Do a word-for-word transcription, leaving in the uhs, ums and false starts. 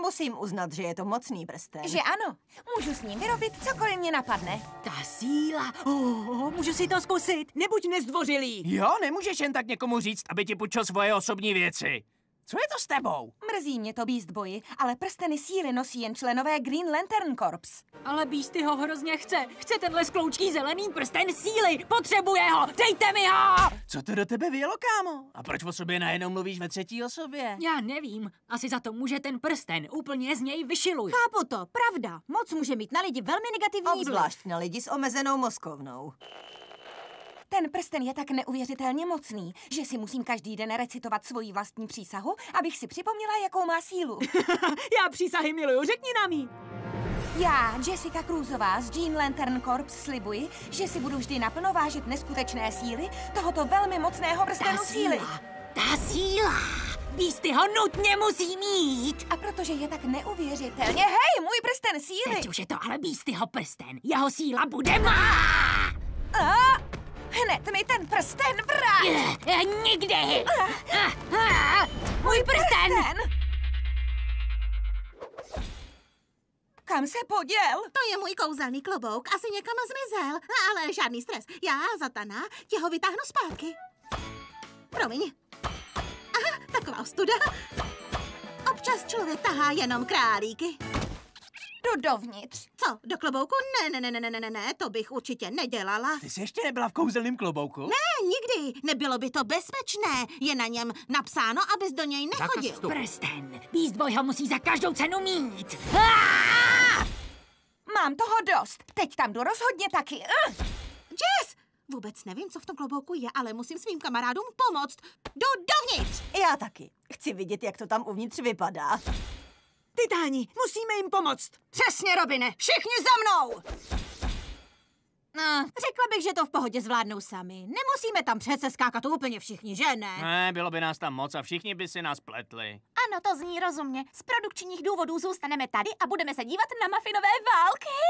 musím uznat, že je to mocný prsten. Že ano, můžu s ním vyrobit cokoliv mě napadne. Ta síla, oh, můžu si to zkusit, nebuď nezdvořilý. Jo, nemůžeš jen tak někomu říct, aby ti půjčil svoje osobní věci. Co je to s tebou? Mrzí mě to, Beast Boyi, ale prsteny síly nosí jen členové Green Lantern Corps. Ale Beasty ho hrozně chce. Chce tenhle skloučký zelený prsten síly. Potřebuje ho. Dejte mi ho! Co to do tebe vyjelo, kámo? A proč o sobě najednou mluvíš ve třetí osobě? Já nevím. Asi za to může ten prsten. Úplně z něj vyšiluj. Chápu to, pravda. Moc může mít na lidi velmi negativní vliv. Obzvlášť na lidi s omezenou mozkovnou. Ten prsten je tak neuvěřitelně mocný, že si musím každý den recitovat svoji vlastní přísahu, abych si připomněla, jakou má sílu. Já přísahy miluju, řekni nám jí. Já, Jessica Cruzová z Green Lantern Corps, slibuji, že si budu vždy naplno vážit neskutečné síly tohoto velmi mocného prstenu síly. Ta síla! Beasty ho nutně musí mít! A protože je tak neuvěřitelně... Hej, můj prsten síly! Teď už je to ale Beastyho prsten. Jeho síla bude má! A hned mi ten prsten vrát! Uh, nikdy! Uh, uh, uh, můj prsten! prsten! Kam se poděl? To je můj kouzelný klobouk, asi někam zmizel. Ale žádný stres. Já, Zatanna, ti ho vytáhnu zpátky. Promiň. Aha, taková ostuda. Občas člověk tahá jenom králíky. Jdu dovnitř. Co, do klobouku? Ne, ne, ne, ne, ne, ne, ne, to bych určitě nedělala. Ty jsi ještě nebyla v kouzelném klobouku? Ne, nikdy. Nebylo by to bezpečné. Je na něm napsáno, abys do něj nechodil. Prsten. Beast Boy ho musí za každou cenu mít. Ah! Mám toho dost. Teď tam jdu rozhodně taky. Uh! Jess! Vůbec nevím, co v tom klobouku je, ale musím svým kamarádům pomoct. Jdu dovnitř! Já taky. Chci vidět, jak to tam uvnitř vypadá. Titáni, musíme jim pomoct. Přesně, Robine, všichni za mnou! No, řekla bych, že to v pohodě zvládnou sami. Nemusíme tam přece skákat úplně všichni, že ne? Ne, bylo by nás tam moc a všichni by si nás pletli. Ano, to zní rozumně. Z produkčních důvodů zůstaneme tady a budeme se dívat na mafinové války.